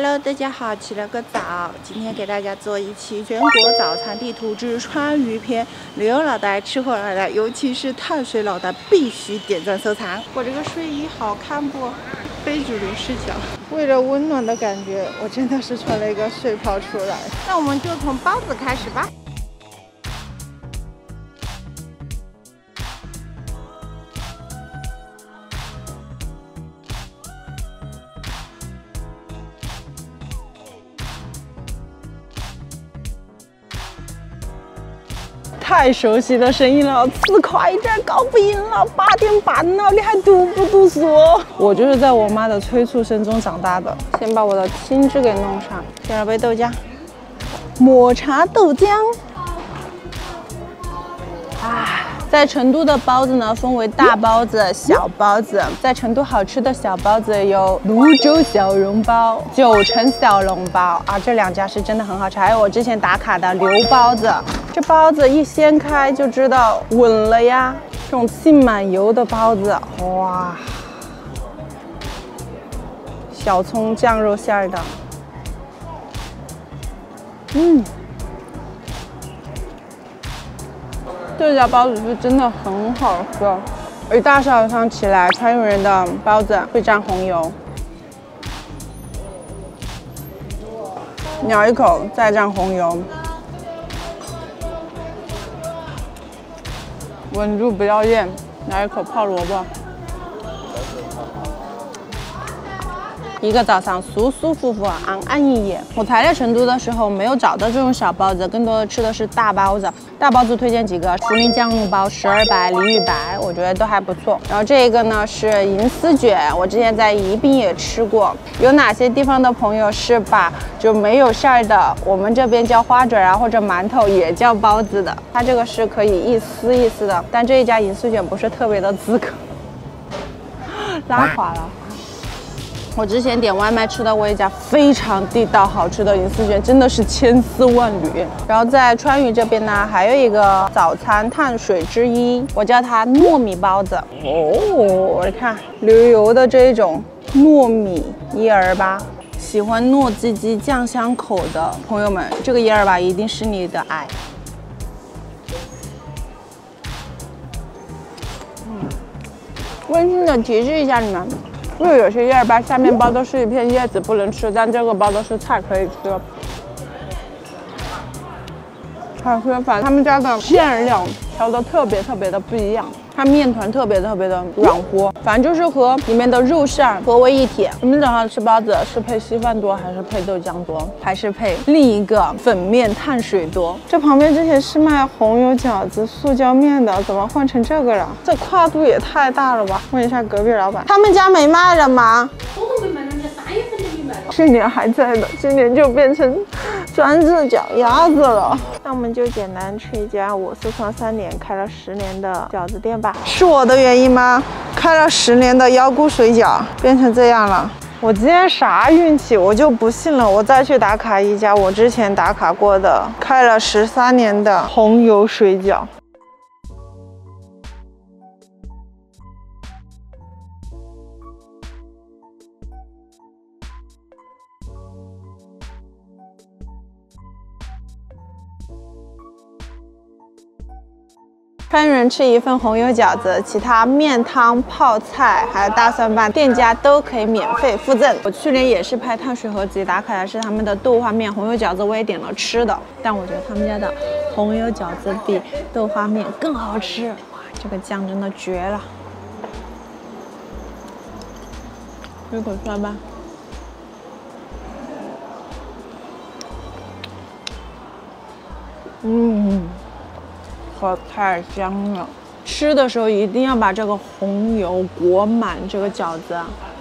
Hello， 大家好，起了个早，今天给大家做一期全国早餐地图之川渝篇。旅游脑袋、吃货脑袋，尤其是碳水脑袋，必须点赞收藏。我这个睡衣好看不？非主流视角。为了温暖的感觉，我真的是穿了一个睡袍出来。那我们就从包子开始吧。 太熟悉的声音了，吃快点，搞不赢了，8点半了，你还读不读书？我就是在我妈的催促声中长大的。先把我的青汁给弄上，第2杯豆浆，抹茶豆浆。在成都的包子呢，分为大包子、小包子。在成都好吃的小包子有泸州小笼包、9成小笼包啊，这2家是真的很好吃。还有我之前打卡的刘包子。 这包子一掀开就知道稳了呀！这种浸满油的包子，哇！小葱酱肉馅儿的，这家包子是真的很好吃。一大早上起来，川渝人的包子会蘸红油，咬一口再蘸红油。 稳住不要咽，来一口泡萝卜。一个早上舒舒服服、安安逸逸。我才来成都的时候没有找到这种小包子，更多的吃的是大包子。大包子推荐几个：涪陵酱肉包、12白、梨玉白，我觉得都还不错。然后这个呢是银丝卷，我之前在宜宾也吃过。有哪些地方的朋友是把就没有馅儿的，我们这边叫花卷啊或者馒头也叫包子的，它这个是可以一丝一丝的，但这一家银丝卷不是特别的资格，拉垮了。 我之前点外卖吃到过一家非常地道好吃的银丝卷，真的是千丝万缕。然后在川渝这边呢，还有一个早餐碳水之一，我叫它糯米包子。哦，你看流油的这一种糯米128，喜欢糯叽叽酱香口的朋友们，这个128一定是你的爱。温馨的提示一下你们。 因为有些128下面包都是一片叶子不能吃，但这个包都是菜可以吃。好吃，反正他们家的馅料调的特别的不一样，它面团特别的软和，反正就是和里面的肉馅合为一体。你们早上吃包子是配稀饭多，还是配豆浆多，还是配另一个粉面碳水多？这旁边之前是卖红油饺子、塑胶面的，怎么换成这个了？这跨度也太大了吧！问一下隔壁老板，他们家没卖了吗？我们没卖，人家3月份就没卖了。去年还在的，今年就变成专治脚丫子了。那我们就简单吃一家我四川3年开了10年的饺子店吧。是我的原因吗？开了10年的腰姑水饺变成这样了。我今天啥运气？我就不信了。我再去打卡一家我之前打卡过的开了13年的红油水饺。 川渝人吃一份红油饺子，其他面汤、泡菜还有大蒜拌，店家都可以免费附赠。我去年也是拍碳水合集打卡的是他们的豆花面、红油饺子，我也点了吃的，但我觉得他们家的红油饺子比豆花面更好吃。哇，这个酱真的绝了！一口刷吧。 可太香了！吃的时候一定要把这个红油裹满这个饺子，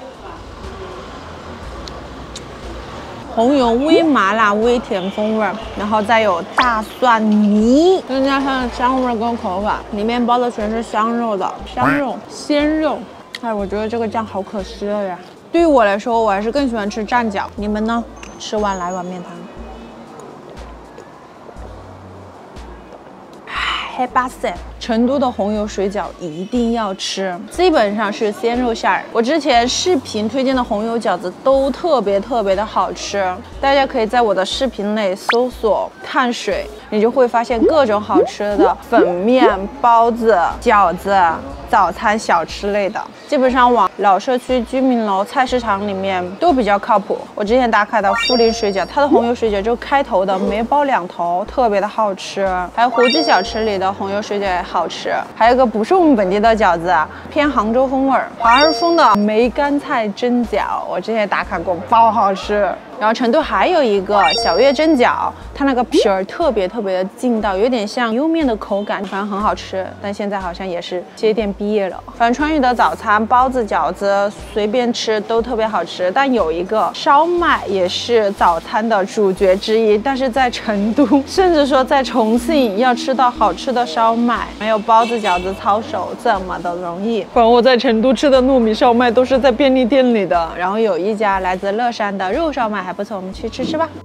红油微麻辣、微甜风味，然后再有大蒜泥，再加上香味跟口感，里面包的全是香肉的香肉鲜肉。哎，我觉得这个酱好可惜了呀。对于我来说，我还是更喜欢吃蘸饺。你们呢？吃完来碗面汤。 黑巴色， 成都的红油水饺一定要吃，基本上是鲜肉馅儿。我之前视频推荐的红油饺子都特别的好吃，大家可以在我的视频内搜索碳水，你就会发现各种好吃的粉面、包子、饺子、早餐小吃类的，基本上往老社区居民楼菜市场里面都比较靠谱。我之前打卡的富林水饺，它的红油水饺就开头的梅包两头，特别的好吃。还有胡记小吃里的红油水饺也好吃。还有一个不是我们本地的饺子，偏杭州风味儿，华儿丰的梅干菜蒸饺，我之前也打卡过，爆好吃。然后成都还有一个小月蒸饺，它那个皮儿特别的劲道，有点像莜面的口感，反正很好吃。但现在好像也是街店毕业了。反正川渝的早餐，包子、饺子随便吃都特别好吃。但有一个烧麦也是早餐的主角之一，但是在成都，甚至说在重庆，要吃到好吃的烧麦，没有包子、饺子操手这么的容易。反正我在成都吃的糯米烧麦都是在便利店里的，然后有一家来自乐山的肉烧麦还不错，我们去吃吃吧。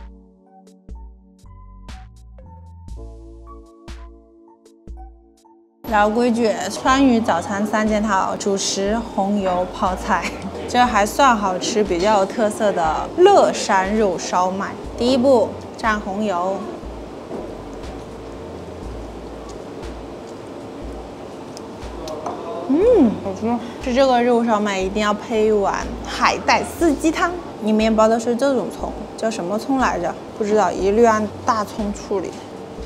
老规矩，川渝早餐3件套：主食、红油、泡菜。这还算好吃、比较有特色的乐山肉烧麦。第一步，蘸红油。好吃。吃这个肉烧麦一定要配一碗海带四季汤，里面包的是这种葱，叫什么葱来着？不知道，一律按大葱处理。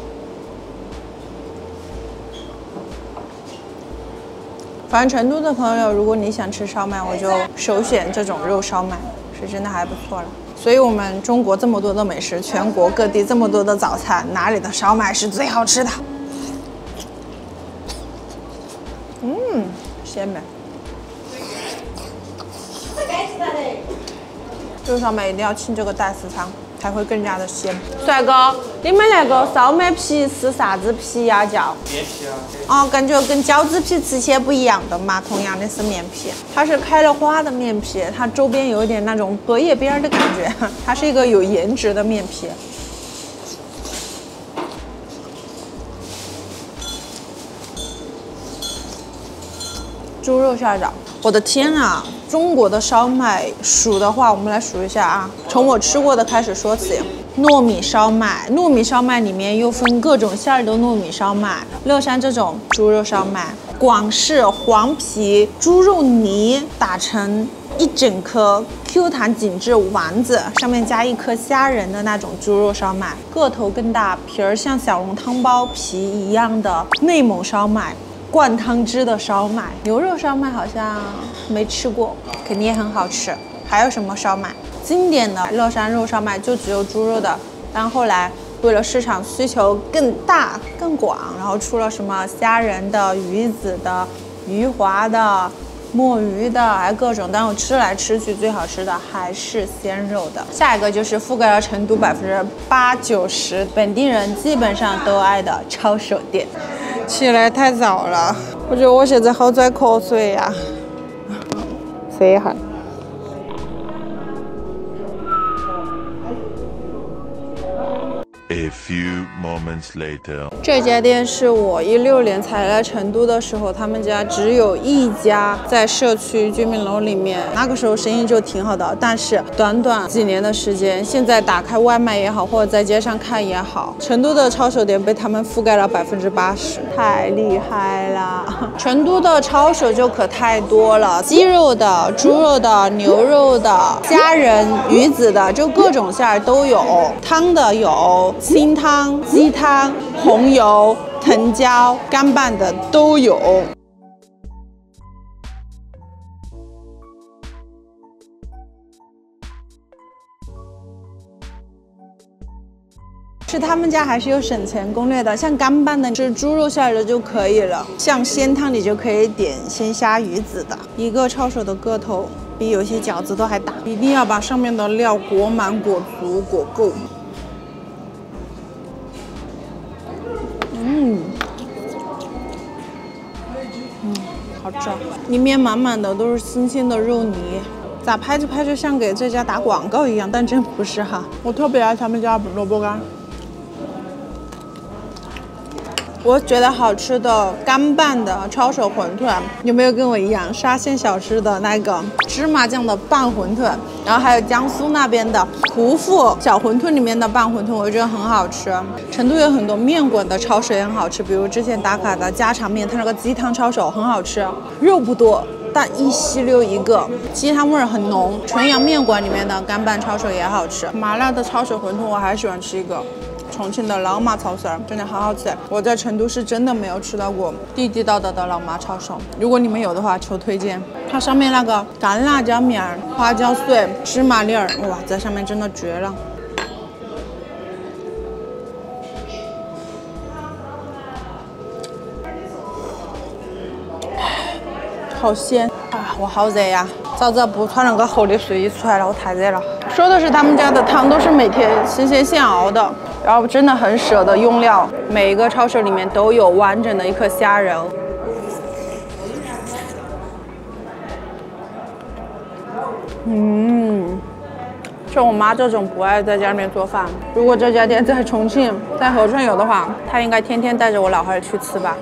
反正成都的朋友，如果你想吃烧麦，我就首选这种肉烧麦，是真的还不错了。所以我们中国这么多的美食，全国各地这么多的早餐，哪里的烧麦是最好吃的？鲜美。肉烧麦一定要浸这个带丝汤，才会更加的鲜。帅哥，你们那个烧麦皮是啥子皮呀？叫面皮啊。 哦，感觉跟饺子皮吃起来不一样的嘛，同样的是面皮，它是开了花的面皮，它周边有一点那种荷叶边的感觉，它是一个有颜值的面皮。猪肉馅的，我的天啊！中国的烧麦数的话，我们来数一下啊，从我吃过的开始说起。糯米烧麦，糯米烧麦里面又分各种馅儿的糯米烧麦，乐山这种猪肉烧麦，广式黄皮猪肉泥打成一整颗 Q 弹紧致丸子，上面加一颗虾仁的那种猪肉烧麦，个头更大，皮儿像小笼汤包皮一样的内蒙烧麦。灌汤汁的烧麦，牛肉烧麦好像没吃过，肯定也很好吃。还有什么烧麦？经典的乐山肉烧麦就只有猪肉的，但后来为了市场需求更大更广，然后出了什么虾仁的、鱼子的、鱼滑的、墨鱼的，还有各种。但我吃来吃去最好吃的还是鲜肉的。下一个就是覆盖了成都80%、90%本地人基本上都爱的抄手店。起来太早了，我觉得我现在好在瞌睡呀。睡一会儿。 A few moments later， 这家店是我16年才来成都的时候，他们家只有一家在社区居民楼里面，那个时候生意就挺好的。但是短短几年的时间，现在打开外卖也好，或者在街上看也好，成都的抄手店被他们覆盖了80%，太厉害了！成都的抄手就可太多了，鸡肉的、猪肉的、牛肉的、虾仁、鱼子的，就各种馅儿都有，汤的有。清汤、鸡汤、红油、藤椒、干拌的都有。是他们家还是有省钱攻略的，像干拌的是猪肉馅的就可以了，像鲜汤你就可以点鲜虾、鱼子的。一个抄手的个头比有些饺子都还大，一定要把上面的料裹满、裹足、裹够。好吃，里面满满的都是新鲜的肉泥，咋拍着拍着像给这家打广告一样，但真不是哈。我特别爱他们家萝卜干。 我觉得好吃的干拌的抄手馄饨，有没有跟我一样沙县小吃的那个芝麻酱的拌馄饨？然后还有江苏那边的胡父小馄饨里面的拌馄饨，我觉得很好吃。成都有很多面馆的抄手也很好吃，比如之前打卡的家常面，它那个鸡汤抄手很好吃，肉不多。但一吸溜一个，鸡汤味儿很浓。纯阳面馆里面的干拌抄手也好吃，麻辣的抄手馄饨我还喜欢吃一个。重庆的老马抄手真的好好吃，我在成都是真的没有吃到过地地道道的老马抄手。如果你们有的话，求推荐。它上面那个干辣椒面、花椒碎、芝麻粒儿，哇，在上面真的绝了。好鲜啊！我好热呀！早知道不穿那个厚的睡衣出来了，我太热了。说的是他们家的汤都是每天新鲜现熬的，然后真的很舍得用料，每一个抄手里面都有完整的一颗虾仁。像我妈这种不爱在家里面做饭，如果这家店在重庆、在合川有的话，她应该天天带着我老汉去吃吧。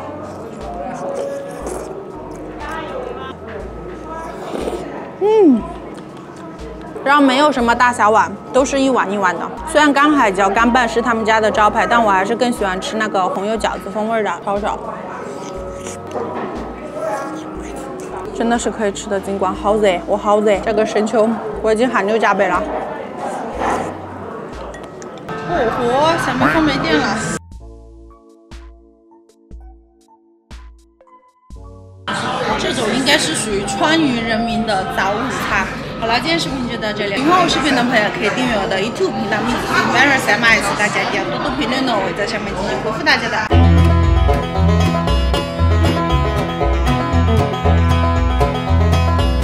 然后没有什么大小碗，都是一碗一碗的。虽然干海椒干拌是他们家的招牌，但我还是更喜欢吃那个红油饺子风味的抄手。真的是可以吃的精光，好热，我好热！这个深秋我已经汗流浃背了。哦豁，小蜜蜂没电了。这种应该是属于川渝人民的早午餐。好了，今天视频就到这里。喜欢我视频的朋友可以订阅我的 YouTube 频道，名字是 MarySMS， 大家一定要多多评论哦，我会在下面进行回复大家的。